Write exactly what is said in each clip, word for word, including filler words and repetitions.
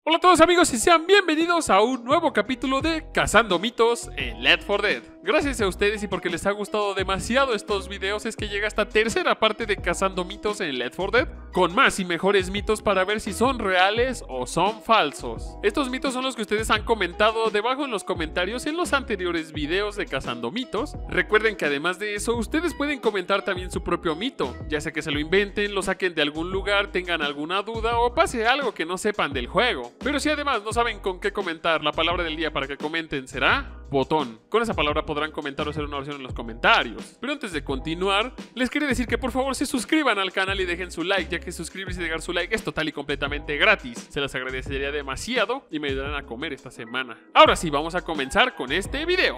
Hola a todos amigos y sean bienvenidos a un nuevo capítulo de Cazando Mitos en Left four Dead. Gracias a ustedes y porque les ha gustado demasiado estos videos es que llega esta tercera parte de Cazando Mitos en Left four Dead, con más y mejores mitos para ver si son reales o son falsos. Estos mitos son los que ustedes han comentado debajo en los comentarios en los anteriores videos de Cazando Mitos. Recuerden que además de eso ustedes pueden comentar también su propio mito, ya sea que se lo inventen, lo saquen de algún lugar, tengan alguna duda o pase algo que no sepan del juego. Pero si además no saben con qué comentar, la palabra del día para que comenten será botón. Con esa palabra podrán comentar o hacer una oración en los comentarios. Pero antes de continuar, les quería decir que por favor se suscriban al canal y dejen su like, ya que suscribirse y dejar su like es total y completamente gratis. Se los agradecería demasiado y me ayudarán a comer esta semana. Ahora sí, vamos a comenzar con este video.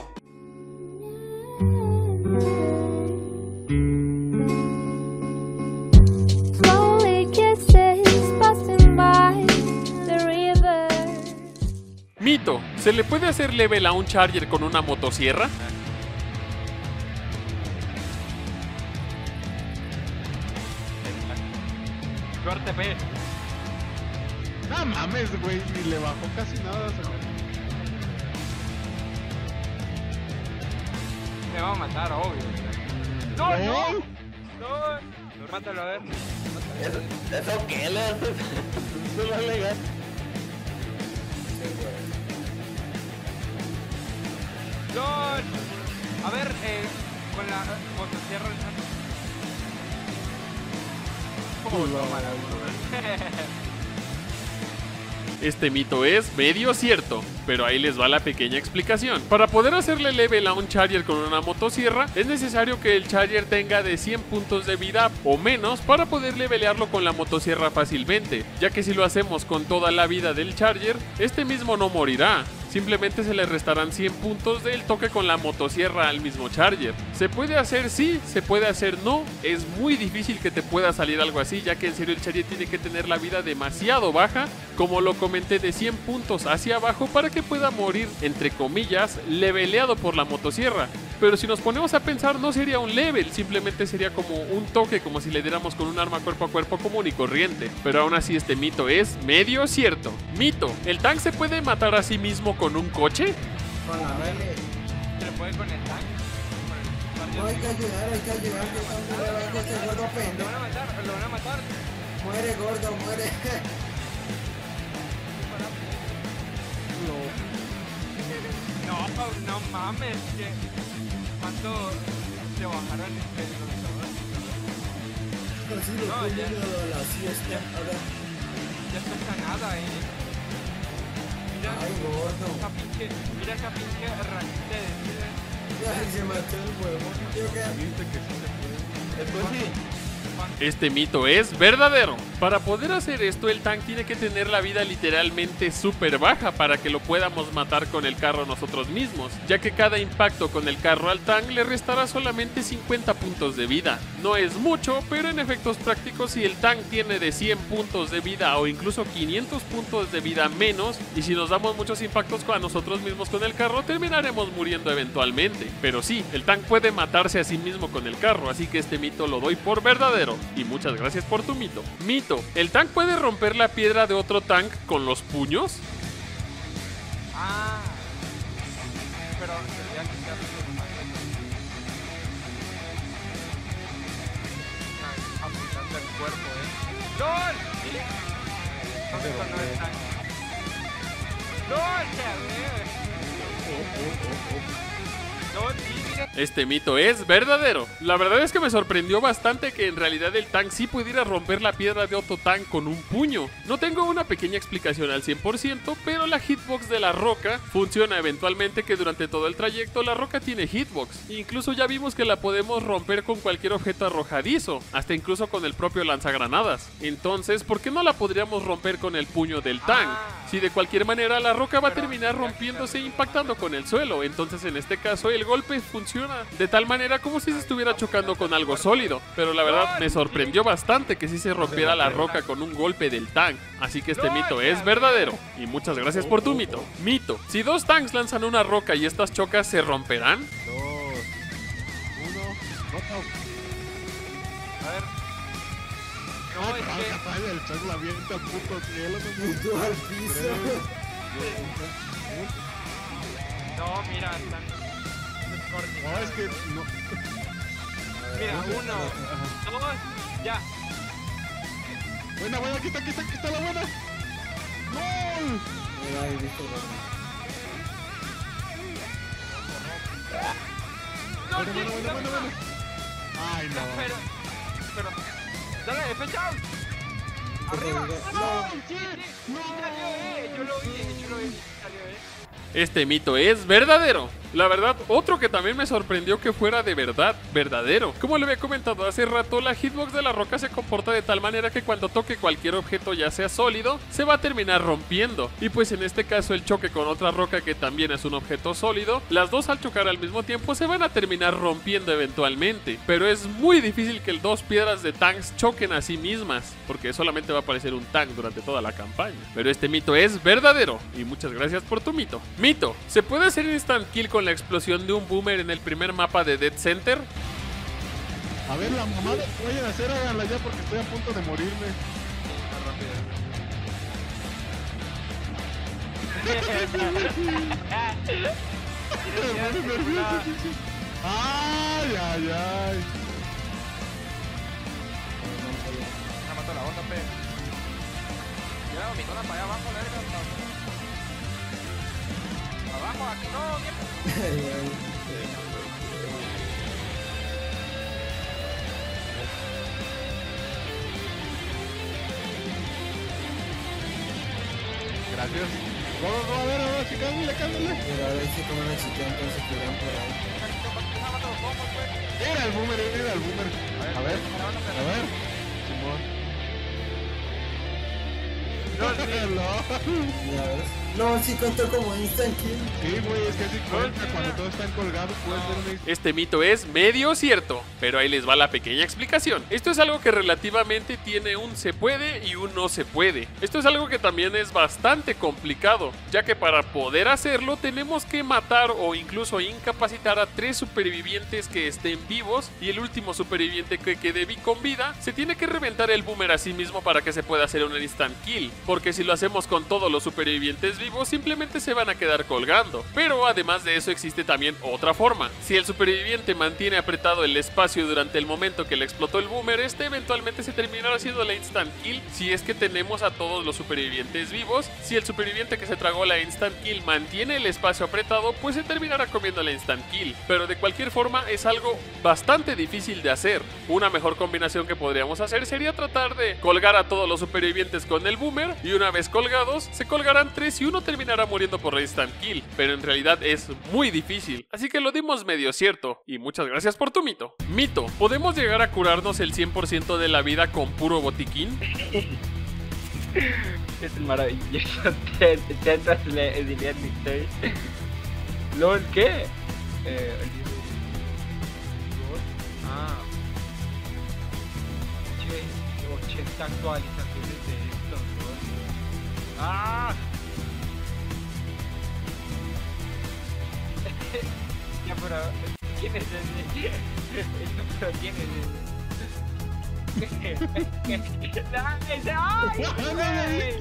Mito, ¿se le puede hacer level a un Charger con una motosierra? Suerte, P. No mames, güey, ni le bajó casi nada. Me va a matar, obvio. ¡No, ¿Eh? no! ¡No! Mátalo, a ver. ¿Eso, eso qué? ¿Le haces? Eso no es legal. ¡Lol! A ver, eh, con la eh, motosierra el santo. Oh, tómala, Este mito es medio cierto, pero ahí les va la pequeña explicación. Para poder hacerle level a un Charger con una motosierra, es necesario que el Charger tenga de cien puntos de vida o menos para poder levelearlo con la motosierra fácilmente, ya que si lo hacemos con toda la vida del Charger, este mismo no morirá. Simplemente se le restarán cien puntos del toque con la motosierra al mismo Charger. ¿Se puede hacer sí? ¿Se puede hacer no? Es muy difícil que te pueda salir algo así, ya que en serio el Charger tiene que tener la vida demasiado baja, como lo comenté, de cien puntos hacia abajo para que pueda morir, entre comillas, leveleado por la motosierra. Pero si nos ponemos a pensar, no sería un level, simplemente sería como un toque, como si le diéramos con un arma cuerpo a cuerpo común y corriente. Pero aún así este mito es medio cierto. Mito, ¿el tank se puede matar a sí mismo con un coche? Con la mele. ¿Se le puede con el tanque? No hay que ayudar, hay que ayudar, que están muy abajo este gordo Lo pendejo. van a matar, lo van a matar. Muere, gordo, muere. No, no mames, que cuánto te bajaron el lanzador. Casi lo No, ponen ya. a la siesta. Ahora, Ya está sanada, eh. Mira, ay, gordo. esa pinche, mira esa pinche ranita de vida. Ay, se mató el huevo. Yo qué. Viste que sí se puede. Después sí. Este mito es verdadero. Para poder hacer esto, el tank tiene que tener la vida literalmente súper baja para que lo podamos matar con el carro nosotros mismos, ya que cada impacto con el carro al tank le restará solamente cincuenta puntos de vida. No es mucho, pero en efectos prácticos, si el tank tiene de cien puntos de vida o incluso quinientos puntos de vida menos, y si nos damos muchos impactos a nosotros mismos con el carro, terminaremos muriendo eventualmente. Pero sí, el tank puede matarse a sí mismo con el carro, así que este mito lo doy por verdadero. Y muchas gracias por tu mito. Mito, ¿el tank puede romper la piedra de otro tank con los puños? Ah, pero tendría que ser apuntando el cuerpo, eh. ¡LOL! No, esto no es tan. ¡LOL! ¡Ya ves! ¡LOL! Sí, mira. Este mito es verdadero. La verdad es que me sorprendió bastante que en realidad el tank sí pudiera romper la piedra de otro tank con un puño. No tengo una pequeña explicación al cien por ciento, pero la hitbox de la roca funciona eventualmente, que durante todo el trayecto la roca tiene hitbox. Incluso ya vimos que la podemos romper con cualquier objeto arrojadizo, hasta incluso con el propio lanzagranadas. Entonces, ¿por qué no la podríamos romper con el puño del tank? Si de cualquier manera la roca va a terminar rompiéndose e impactando con el suelo, entonces en este caso el golpe funciona de tal manera como si se estuviera chocando con algo sólido. Pero la verdad me sorprendió bastante que sí se rompiera la roca con un golpe del tank. Así que este mito es verdadero. Y muchas gracias por tu mito. Mito, si dos tanks lanzan una roca y estas chocas, ¿se romperán? Dos. Uno. No, no. A ver. No, es que... Vaya, el Chuck la avienta al puto cielo. Y tú al piso. No, mira, están... No, es que no. Mira, uno, dos, ya. Buena, buena, aquí está, aquí está, aquí está la buena. ¡Gol! Mira, ahí viste, No, Bueno, sí, bueno, bueno, no, bueno, no. bueno. Ay, no. Pero, pero, dale, fecha. Arriba. No, No, sí, sí, sí, salió, eh. Yo lo vi, eh, yo lo vi, salió, eh. Este mito es verdadero. La verdad, otro que también me sorprendió que fuera de verdad, verdadero. Como le había comentado hace rato, la hitbox de la roca se comporta de tal manera que cuando toque cualquier objeto, ya sea sólido, se va a terminar rompiendo. Y pues en este caso el choque con otra roca que también es un objeto sólido, las dos al chocar al mismo tiempo se van a terminar rompiendo eventualmente. Pero es muy difícil que dos piedras de tanks choquen a sí mismas, porque solamente va a aparecer un tank durante toda la campaña. Pero este mito es verdadero, y muchas gracias por tu mito. Mito, ¿se puede hacer instant kill con la explosión de un boomer en el primer mapa de Dead Center? A ver, la mamada que vayan a hacer, háganla ya porque estoy a punto de morirme. Me pone nervioso, sí, sí. Ay, ay, ay. Me mató la onda, pe. Ya, mi cola para allá abajo, la verga. Abajo, aquí no, mierda. Gracias. No, no, no, a ver, a ver, sí, cámbiale, cámbiale. Mira, a ver si como una chica entonces que vean por ahí. Era el boomer, era el boomer. A ver, a ver. Simón. No, sí. No. Ya ves. No, sí contó como instant kill. Sí, güey, es que así cuenta cuando todos están colgados, puedes ver una... Este mito es medio cierto, pero ahí les va la pequeña explicación. Esto es algo que relativamente tiene un se puede y un no se puede. Esto es algo que también es bastante complicado, ya que para poder hacerlo tenemos que matar o incluso incapacitar a tres supervivientes que estén vivos, y el último superviviente que quede vi- con vida se tiene que reventar el boomer a sí mismo para que se pueda hacer un instant kill, porque si lo hacemos con todos los supervivientes vivos simplemente se van a quedar colgando. Pero además de eso existe también otra forma. Si el superviviente mantiene apretado el espacio durante el momento que le explotó el boomer, este eventualmente se terminará haciendo la instant kill si es que tenemos a todos los supervivientes vivos. Si el superviviente que se tragó la instant kill mantiene el espacio apretado, pues se terminará comiendo la instant kill. Pero de cualquier forma es algo bastante difícil de hacer. Una mejor combinación que podríamos hacer sería tratar de colgar a todos los supervivientes con el boomer, y una vez colgados se colgarán tres y uno terminará muriendo por instant kill, pero en realidad es muy difícil, así que lo dimos medio cierto, y muchas gracias por tu mito. Mito, ¿podemos llegar a curarnos el cien por ciento de la vida con puro botiquín? Es maravilloso. Intentas leer mi historia. ¿Lol qué? Eh, Ah. Che, ochenta actualizaciones de esto, ¿no? Ah. Ya, pero ¿quién es ese? Pero ¿quién es ese? ¡Ay, ay! ¡Ay!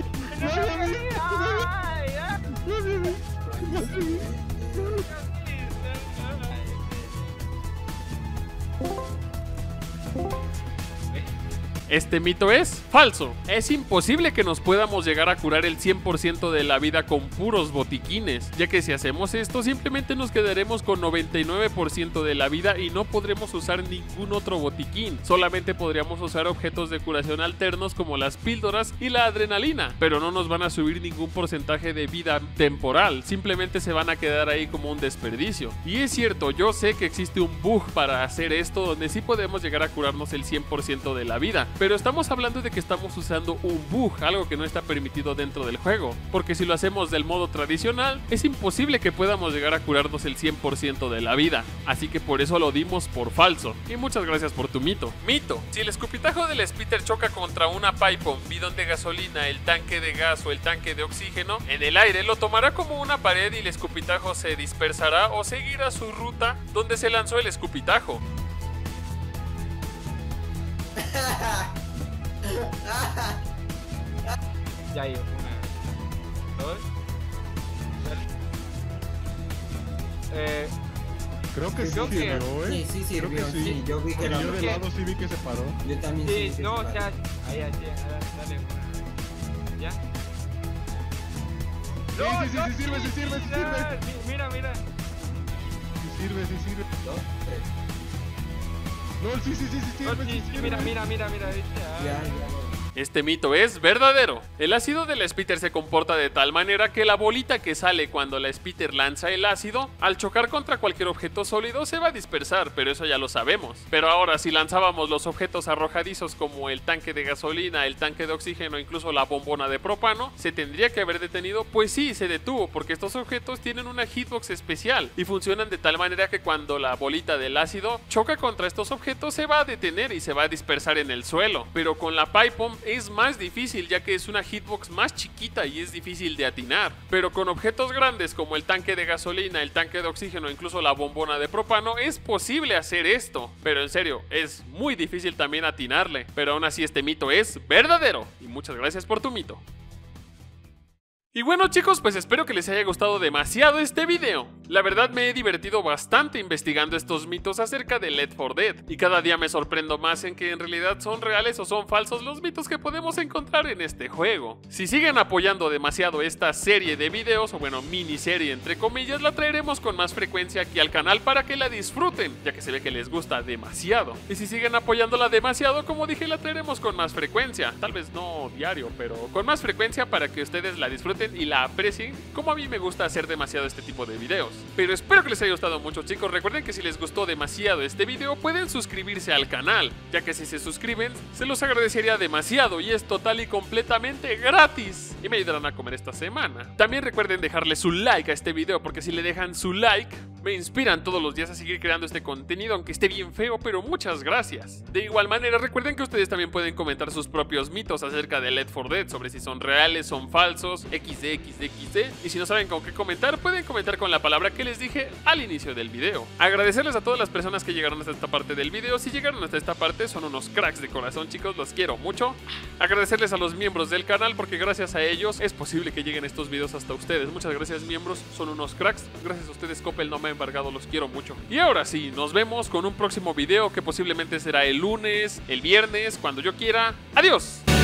Este mito es falso. Es imposible que nos podamos llegar a curar el cien por ciento de la vida con puros botiquines, ya que si hacemos esto simplemente nos quedaremos con noventa y nueve por ciento de la vida y no podremos usar ningún otro botiquín. Solamente podríamos usar objetos de curación alternos como las píldoras y la adrenalina, pero no nos van a subir ningún porcentaje de vida temporal, simplemente se van a quedar ahí como un desperdicio. Y es cierto, yo sé que existe un bug para hacer esto donde sí podemos llegar a curarnos el cien por ciento de la vida, pero estamos hablando de que estamos usando un bug, algo que no está permitido dentro del juego, porque si lo hacemos del modo tradicional, es imposible que podamos llegar a curarnos el cien por ciento de la vida, así que por eso lo dimos por falso. Y muchas gracias por tu mito. Mito, si el escupitajo del Spitter choca contra una pipe bomb, bidón de gasolina, el tanque de gas o el tanque de oxígeno, en el aire lo tomará como una pared y el escupitajo se dispersará o seguirá su ruta donde se lanzó el escupitajo. Ya hay una, dos, tres. Eh, Creo que sí Creo que- sirvió, Sí, eh. sí Creo que sirvió, sí. sí, yo vi que Porque la yo de que- lado sí vi que se paró. Yo también sí, sí. no, o sí, sea, ahí, así, dale una. ¿Ya? Sí, sí, sí, sí sirve, sí sirve, sí sirve. Mi- Mira, mira. Sí sirve, sí sirve. dos, tres. No, sí, sí, sí, sí No, sirve, sí, sí sí, sirve. mira, mira, mira, mira, ¿viste? Ah. Ya, ya. Este mito es verdadero. El ácido del spitter se comporta de tal manera que la bolita que sale cuando la spitter lanza el ácido, al chocar contra cualquier objeto sólido se va a dispersar, pero eso ya lo sabemos. Pero ahora, si lanzábamos los objetos arrojadizos como el tanque de gasolina, el tanque de oxígeno, incluso la bombona de propano, ¿se tendría que haber detenido? Pues sí, se detuvo, porque estos objetos tienen una hitbox especial y funcionan de tal manera que cuando la bolita del ácido choca contra estos objetos se va a detener y se va a dispersar en el suelo. Pero con la pipe bomb es más difícil, ya que es una hitbox más chiquita y es difícil de atinar. Pero con objetos grandes como el tanque de gasolina, el tanque de oxígeno, incluso la bombona de propano, es posible hacer esto. Pero en serio, es muy difícil también atinarle. Pero aún así este mito es verdadero. Y muchas gracias por tu mito. Y bueno chicos, pues espero que les haya gustado demasiado este video. La verdad me he divertido bastante investigando estos mitos acerca de Left four Dead, y cada día me sorprendo más en que en realidad son reales o son falsos los mitos que podemos encontrar en este juego. Si siguen apoyando demasiado esta serie de videos, o bueno, miniserie entre comillas, la traeremos con más frecuencia aquí al canal para que la disfruten, ya que se ve que les gusta demasiado. Y si siguen apoyándola demasiado, como dije, la traeremos con más frecuencia. Tal vez no diario, pero con más frecuencia para que ustedes la disfruten y la aprecien, como a mí me gusta hacer demasiado este tipo de videos. Pero espero que les haya gustado mucho chicos. Recuerden que si les gustó demasiado este video pueden suscribirse al canal, ya que si se suscriben se los agradecería demasiado y es total y completamente gratis y me ayudarán a comer esta semana. También recuerden dejarle su like a este video, porque si le dejan su like me inspiran todos los días a seguir creando este contenido, aunque esté bien feo, pero muchas gracias. De igual manera, recuerden que ustedes también pueden comentar sus propios mitos acerca de Left four Dead, sobre si son reales, son falsos, equis de equis de equis de, y si no saben con qué comentar, pueden comentar con la palabra que les dije al inicio del video. Agradecerles a todas las personas que llegaron hasta esta parte del video. Si llegaron hasta esta parte, son unos cracks de corazón chicos, los quiero mucho. Agradecerles a los miembros del canal, porque gracias a ellos es posible que lleguen estos videos hasta ustedes. Muchas gracias miembros, son unos cracks. Gracias a ustedes Coppel no me ha embargado, los quiero mucho. Y ahora sí, nos vemos con un próximo video que posiblemente será el lunes, el viernes, cuando yo quiera. ¡Adiós!